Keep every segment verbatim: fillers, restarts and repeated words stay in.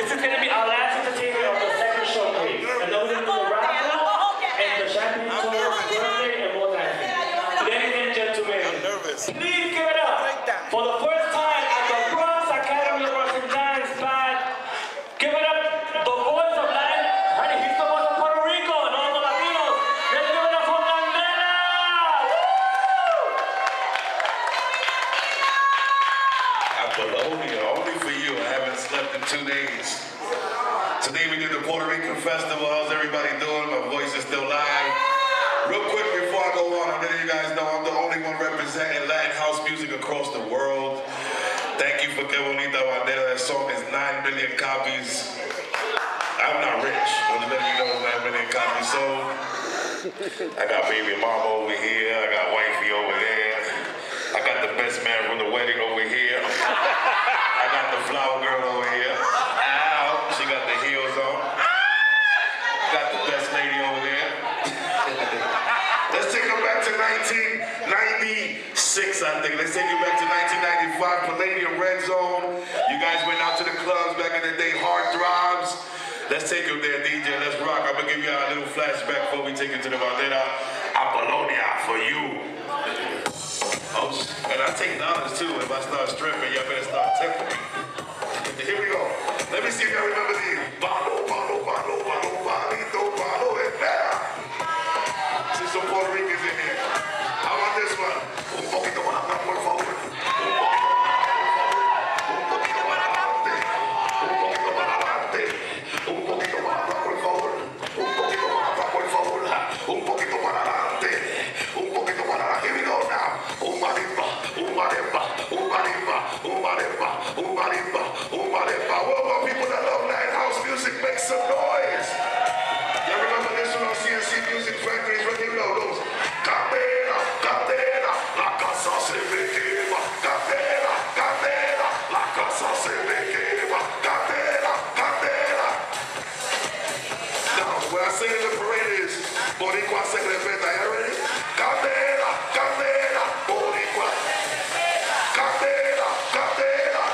This is going to be our last entertainment of the second showcase. And then we're going to do a raffle and the champagne toast, birthday, and more dancing. Ladies and gentlemen, please give it up for the first time at the Bronx Academy of Arts and Dance Band. Give it up, the voice of Latin. Honey, he's the voice of Puerto Rico and all the Latinos. Let's give it up for Candela! Apollonia, only for you. I haven't slept in two days. Today we did the Puerto Rican Festival. How's everybody doing? My voice is still live. Real quick before I go on, I'm letting you guys know I'm the only one representing Latin house music across the world. Thank you for Que Bonita Bandera. That song is nine million copies. I'm not rich. I'm just letting you know nine million copies sold. I got baby mama over here. I got wifey over there. I got the best man from the wedding over here. I got the flower girl over here. Ow, she got the heels on. Got the best lady over there. Let's take her back to nineteen ninety-six, I think. Let's take you back to nineteen ninety-five, Palladium Red Zone. You guys went out to the clubs back in the day, Hard Throbs. Let's take them there, D J. Let's rock. I'm gonna give you a little flashback before we take you to the Bandera. Apollonia for you. Oh, and I take dollars too. If I start stripping, y'all better start tipping me. Here we go. Let me see if y'all remember these. Balo, balo, balo, balo, balito, balo, and better. See some Puerto Ricans in here. How about this one? Un poquito más, por favor. Un poquito más adelante. Un poquito más adelante. Un poquito más adelante, por favor. Un poquito más adelante, por favor. Un poquito más adelante. Un poquito más adelante. Here we go now. Un marimba, un marimba, un marimba, un marimba, un marimba, un marimba. Well, my people that love Latin house music, make some noise. Y'all remember this one on C N C Music Factories? Right here we go. Those Candela, Candela, la casa se me quema. Candela, Candela, la casa se me quema. Candela, Candela. Now, when I say in the parade is Boricua se respeta. Y'all ready? Candela, Candela, Boricua. Candela, Candela.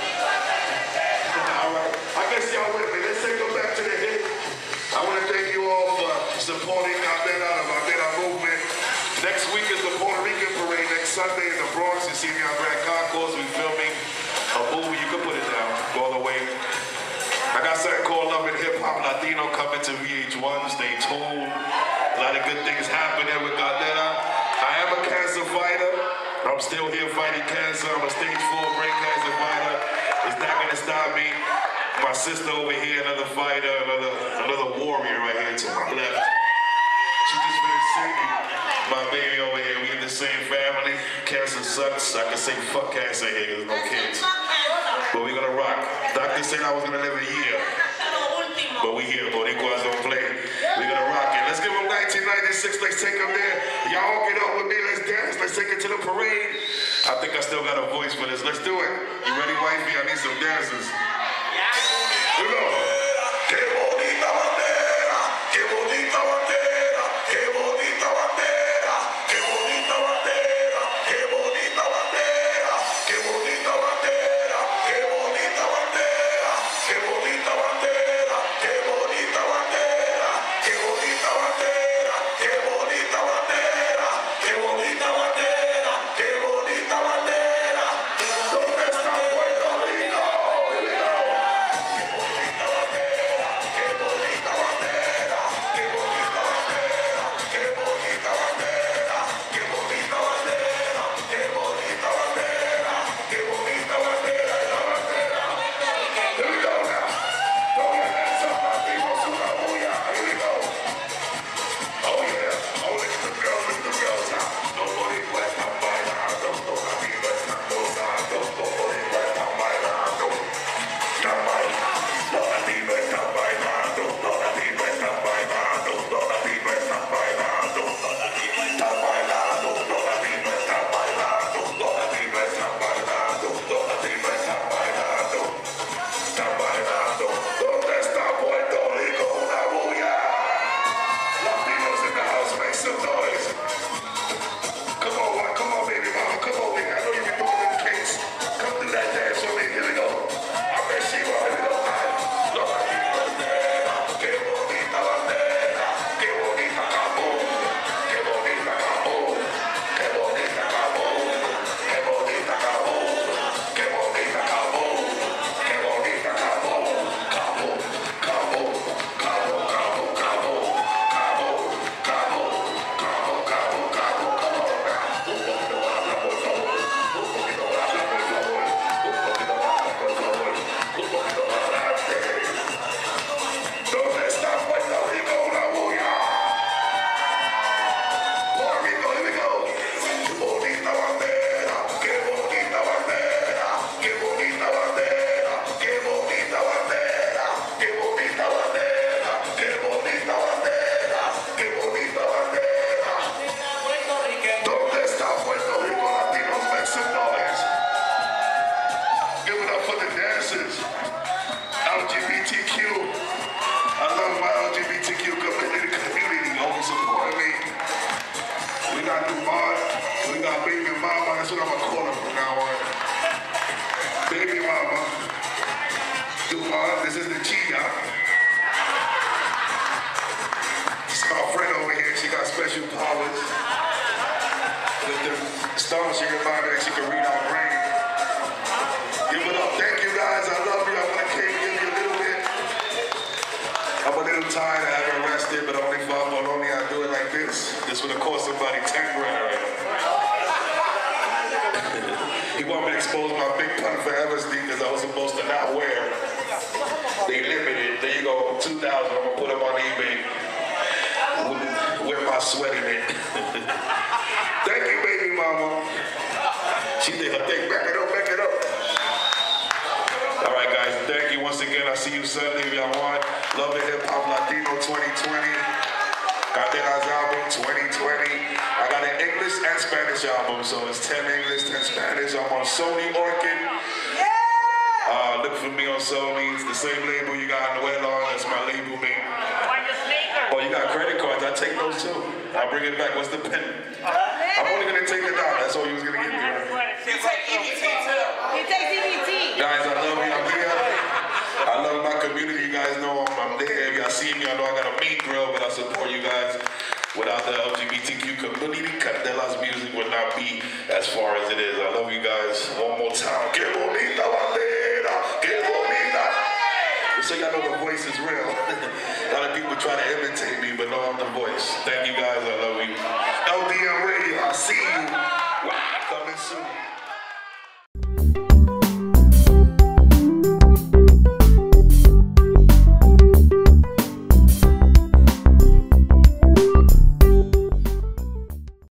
All right. I guess y'all with me. Let's take them back to the hit. I want to thank you all for supporting Candela, the Bandera movement. Next week is the Puerto Rican parade. Next Sunday in the Bronx, you see me on Grand Concourse. We're filming a movie. You can put it down. Go all the way. I got something called Love and Hip Hop Latino coming to V H one. Stay tuned. A lot of good things happening with Candela. I am a cancer fighter. I'm still here fighting cancer. I'm a stage four brain cancer fighter. It's not gonna stop me. My sister over here, another fighter, another another warrior right here to my left. She just finished singing. My baby over here, we in the same family. Cancer sucks. I can say fuck cancer here because there's no kids. But we're gonna rock. Doctor said I was gonna live a year. But we here, Boricuas don't play. We're gonna rock it. Let's give them nineteen ninety-six. Let's take them there. Y'all get up with me. Let's dance. Let's take it to the parade. I think I still got a voice for this. Let's do it. You ready, wifey? I need some dancers. Here we go. Que bonita bandera, que bonita bandera, que bonita bandera, que bonita bandera, que bonita bandera, que bonita bandera, que bonita bandera, que bonita bandera, que bonita bandera, que bonita bandera, que bonita bandera, que bonita bandera, que bonita bandera. ¿Dónde está Puerto Rico? for the dancers. L G B T Q. I love my L G B T Q community, community always supporting me. We got Dumont, we got Baby Mama, that's what I'm gonna call her from now on. Baby Mama. Dumont, this is the Chia. She's my friend over here, she got special powers. With the stones, she reminded me that she can read our brain. Give it up, thank you guys, I love you, I'm gonna cave give you a little bit. I'm a little tired, I haven't rested, but only for but only I do it like this. This would have cost somebody ten grand right now. He want me to expose my big pun forever sneakers I was supposed to not wear. They limited, there you go, two thousand, I'm gonna put them on eBay. With my sweat in it. Thank you, baby mama. She did her thing, back it up, back it up. All right, guys, thank you once again. I'll see you Sunday if y'all want. Love and Hip Hop Latino twenty twenty. Cadenas album twenty twenty. I got an English and Spanish album, so it's ten English, ten Spanish. I'm on Sony Orchid. Uh, look for me on Sony. It's the same label you got Noel on. That's my label, man. Oh, you got credit cards. I take those too. I'll bring it back. What's the pen? I'm only gonna take it down. That's all you was gonna give me, right? You take E B T too. You take E B T. Guys, I love you. I'm here. I love my community. You guys know I'm, I'm there. If y'all see me, I know I got a meat grill, but I support you guys. Without the L G B T Q community, Candela's music would not be as far as it is. I love you guys. One more time. Que bonita bandera. Que bonita. So y'all know the voice is real. A lot of people try to imitate me, but no, I'm the voice. Thank you guys. I love you. L D M Radio. I'll see you. Coming soon.